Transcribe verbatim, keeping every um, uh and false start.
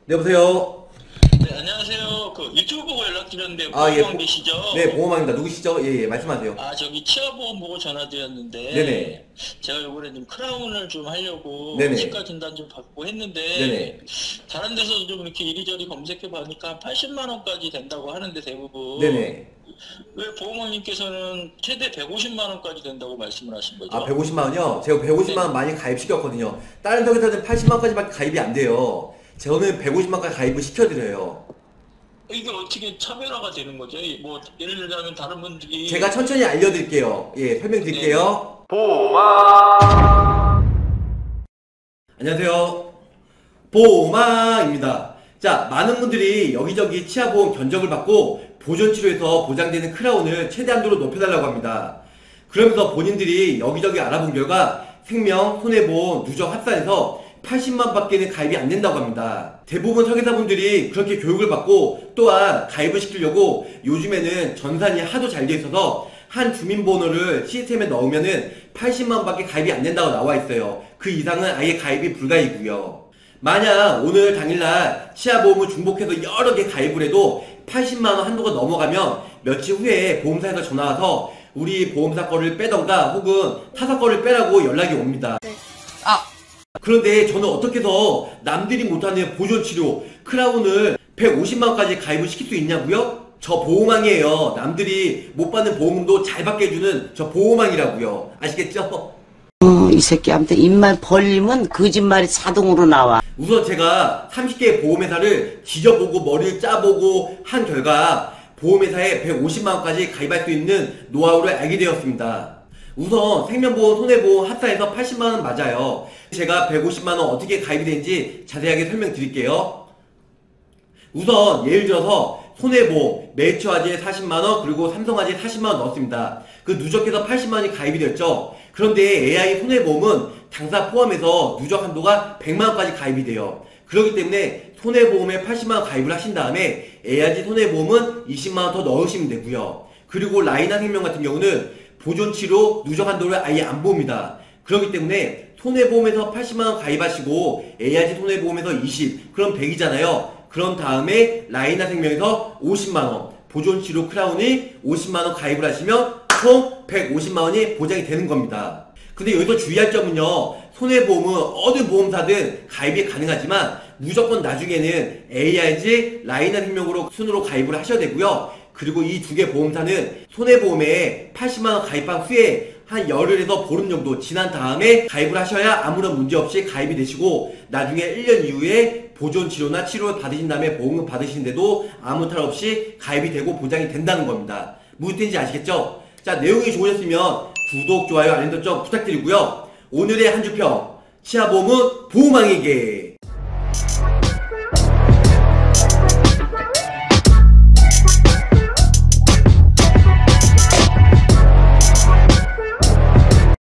네, 여보세요? 네, 안녕하세요. 그 유튜브 보고 연락드렸는데 아, 예, 보호망 보, 계시죠? 네, 보호망입니다. 누구시죠? 예, 예, 말씀하세요. 아, 저기 치아보험 보고 전화드렸는데 네네. 제가 요번에 좀 크라운을 좀 하려고 네네. 치과 진단 좀 받고 했는데 네네. 다른 데서도 좀 이렇게 이리저리 검색해 보니까 팔십만 원까지 된다고 하는데 대부분 네네. 왜 보호망님께서는 최대 백오십만 원까지 된다고 말씀을 하신 아, 거죠? 백오십만 원이요? 제가 백오십만 원 네. 많이 가입시켰거든요. 다른 데서는 팔십만 원까지밖에 가입이 안 돼요. 저는 백오십만 원까지 가입을 시켜드려요. 이게 어떻게 차별화가 되는 거죠? 이 뭐 예를 들자면 다른 분들이 제가 천천히 알려드릴게요. 예, 네. 설명드릴게요. 보호망! 안녕하세요. 보호망입니다. 자, 많은 분들이 여기저기 치아보험 견적을 받고 보존치료에서 보장되는 크라운을 최대한도로 높여달라고 합니다. 그러면서 본인들이 여기저기 알아본 결과 생명, 손해보험, 누적 합산해서 팔십만 밖에는 가입이 안 된다고 합니다. 대부분 설계사분들이 그렇게 교육을 받고 또한 가입을 시키려고 요즘에는 전산이 하도 잘 돼 있어서 한 주민번호를 시스템에 넣으면은 팔십만 밖에 가입이 안 된다고 나와 있어요. 그 이상은 아예 가입이 불가이고요. 만약 오늘 당일날 치아보험을 중복해서 여러 개 가입을 해도 팔십만 원 한도가 넘어가면 며칠 후에 보험사에서 전화와서 우리 보험사 거를 빼던가 혹은 타사 거를 빼라고 연락이 옵니다. 아! 그런데 저는 어떻게 해서 남들이 못하는 보존치료 크라운을 백오십만 원까지 가입을 시킬 수 있냐고요? 저 보호망이에요. 남들이 못 받는 보험도 잘 받게 해주는 저 보호망이라고요. 아시겠죠? 어, 이 새끼한테 입만 벌리면 거짓말이 자동으로 나와. 우선 제가 삼십 개의 보험회사를 뒤져보고 머리를 짜보고 한 결과 보험회사에 백오십만 원까지 가입할 수 있는 노하우를 알게 되었습니다. 우선 생명보험, 손해보험 합산해서 팔십만 원 맞아요. 제가 백오십만 원 어떻게 가입이 되는지 자세하게 설명드릴게요. 우선 예를 들어서 손해보험, 메이처아지에 사십만 원 그리고 삼성아지에 사십만 원 넣었습니다. 그 누적해서 팔십만 원이 가입이 됐죠. 그런데 에이아이 손해보험은 당사 포함해서 누적 한도가 백만 원까지 가입이 돼요. 그렇기 때문에 손해보험에 팔십만 원 가입을 하신 다음에 에이아이지 손해보험은 이십만 원 더 넣으시면 되고요. 그리고 라이나생명 같은 경우는 보존치료 누적 한도를 아예 안 봅니다. 그렇기 때문에 손해보험에서 팔십만 원 가입하시고 에이아이지 손해보험에서 이십, 그럼 백이잖아요. 그런 다음에 라이나생명에서 오십만 원, 보존치료 크라운이 오십만 원 가입을 하시면 총 백오십만 원이 보장이 되는 겁니다. 근데 여기서 주의할 점은요, 손해보험은 어느 보험사든 가입이 가능하지만 무조건 나중에는 에이아이지, 라이나생명으로 순으로 가입을 하셔야 되고요. 그리고 이 두 개 보험사는 손해보험에 팔십만 원 가입한 후에 한 열흘에서 보름 정도 지난 다음에 가입을 하셔야 아무런 문제 없이 가입이 되시고 나중에 일 년 이후에 보존치료나 치료를 받으신 다음에 보험금 받으시는데도 아무 탈 없이 가입이 되고 보장이 된다는 겁니다. 무슨 뜻인지 아시겠죠? 자, 내용이 좋으셨으면 구독, 좋아요, 알림 설정 부탁드리고요. 오늘의 한 주평, 치아보험은 보호망에게.